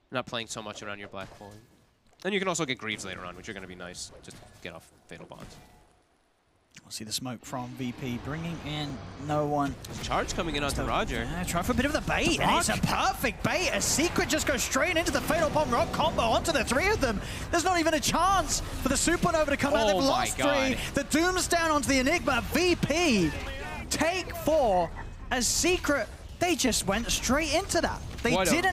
Not playing so much around your black point. And you can also get Greaves later on, which are going to be nice. Just get off Fatal Bonds. We'll see the smoke from VP, bringing in no one. Charge coming in onto Roger. Yeah, try for a bit of the bait, and it's a perfect bait. A secREKT just goes straight into the Fatal Bomb Rock combo onto the three of them. There's not even a chance for the Supernova to come out. They've lost three. The Doom's down onto the Enigma. VP take 4 as secREKT. They just went straight into that. They didn't.